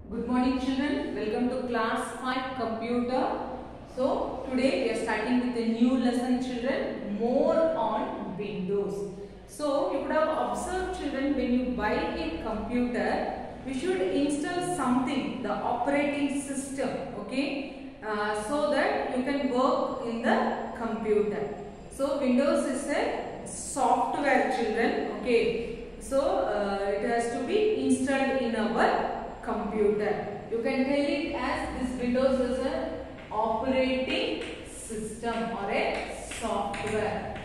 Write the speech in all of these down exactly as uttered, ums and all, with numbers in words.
Good morning children, welcome to class five computer. So today we are starting with a new lesson children, more on Windows. So you could have observed children, when you buy a computer, we should install something, the operating system, okay, uh, so that you can work in the computer. So Windows is a software children, okay, so uh, it has to be installed in our computer. You can tell it as this Windows is an operating system or a software.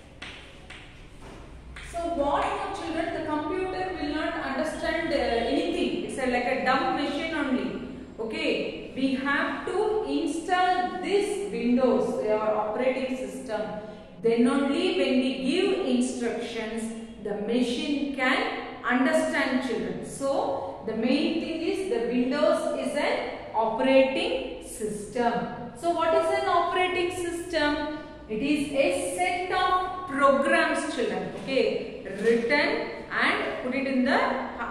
So what now children, the computer will not understand uh, anything. It's a, like a dumb machine only. Okay, we have to install this Windows, our operating system. Then only when we give instructions, the machine can understand children. So the main thing is the Windows is an operating system. So what is an operating system? It is a set of programs children, okay, written and put it in the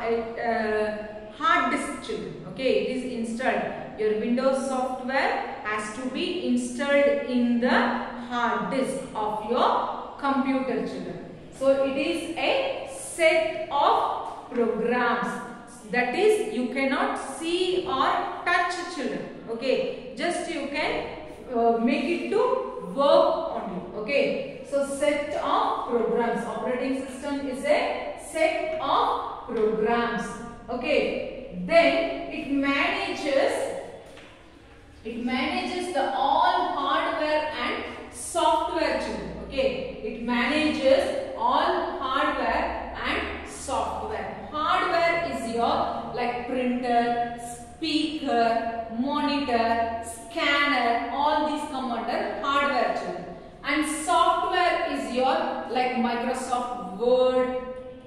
uh, hard disk children, okay, it is installed. Your Windows software has to be installed in the hard disk of your computer children. So it is a set of programs. That is, you cannot see or touch children, okay, just you can uh, make it to work only, okay. So set of programs, operating system is a set of programs, okay. Then it manages, it manages the all hardware and software children, okay. It manages all hardware and software. Hardware is your like printer, speaker, monitor, scanner, all these come under hardware children. And software is your like Microsoft Word,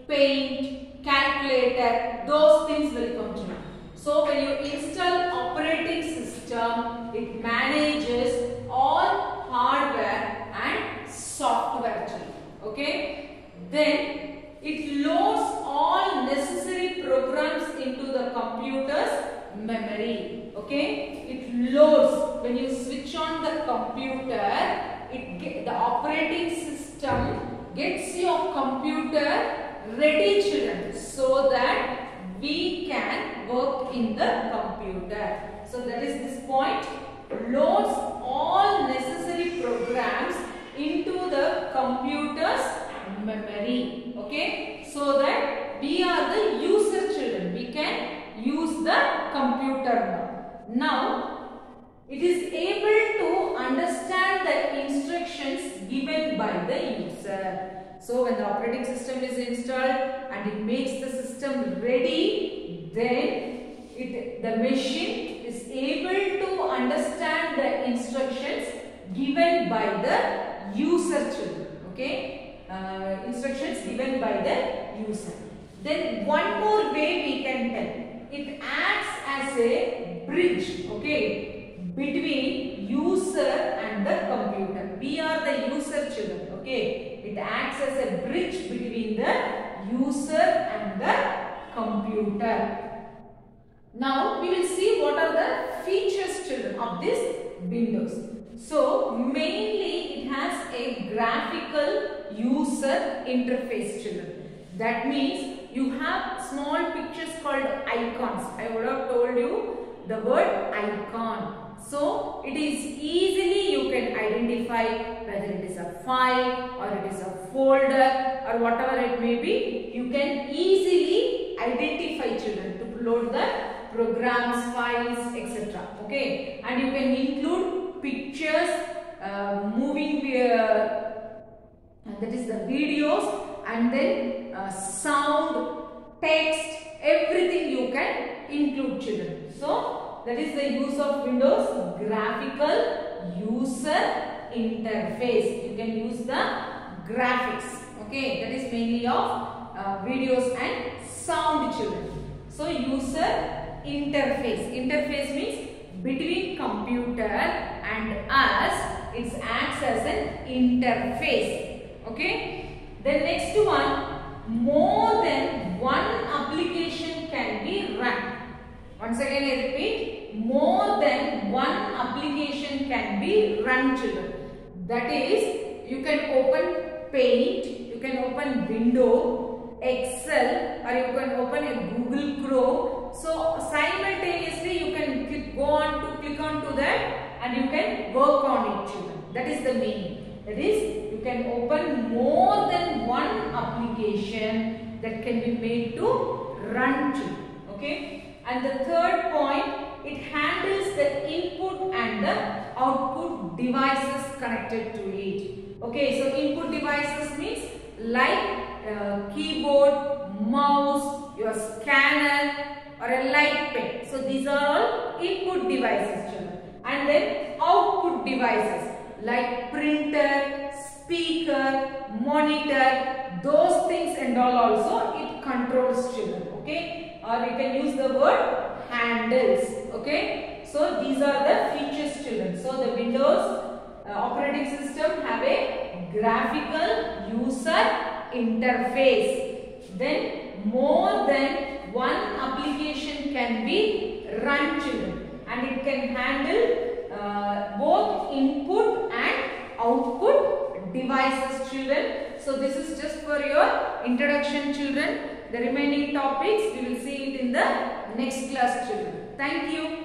Paint, calculator, those things will come children. So when you install operating system, it manages all hardware and software children, okay. Then it loads all necessary programs into the computer's memory, okay. It loads, when you switch on the computer, it get, the operating system gets your computer ready children, so that we can work in the computer. So that is this point, loads all necessary programs into the computer's memory, okay, so that we are the user children, we can use the computer now. Now it is able to understand the instructions given by the user. So when the operating system is installed and it makes the system ready, then it, the machine is able to understand the instructions given by the user children, okay. Uh, instructions given by the user. Then one more way we can tell, it acts as a bridge, okay, between user and the computer. We are the user children, okay. It acts as a bridge between the user and the computer. Now we will see what are the features children of this Windows. So mainly it has a graphical user interface children. That means you have small pictures called icons. I would have told you the word icon. So it is easily you can identify whether it is a file or it is a folder or whatever it may be. You can easily identify children to load the programs, files, et cetera. Okay, and you can include pictures, uh, moving, uh, that is the videos, and then uh, sound, text, everything you can include children. So that is the use of Windows graphical user interface. You can use the graphics, okay, that is mainly of uh, videos and sound children. So user interface, interface means between computer and us, it acts as an interface, okay. The next one, more than one application can be run. Once again can be run, children. That is, you can open Paint, you can open Windows, Excel, or you can open a Google Chrome. So simultaneously you can click, go on to click on to that and you can work on it, children. That is the meaning. That is, you can open more than one application that can be made to run, children. Okay. And the third point, it handles the input and the output devices connected to it. Okay, so input devices means like uh, keyboard, mouse, your scanner or a light pen. So these are all input devices, children. And then output devices like printer, speaker, monitor, those things and all also it controls, children. Okay, or you can use the word handles. Okay, so these are the features, children. So the Windows uh, operating system have a graphical user interface. Then more than one application can be run, children, and it can handle uh, both input and output devices, children. So this is just for your introduction, children. The remaining topics we will see it in the next class, children. Thank you.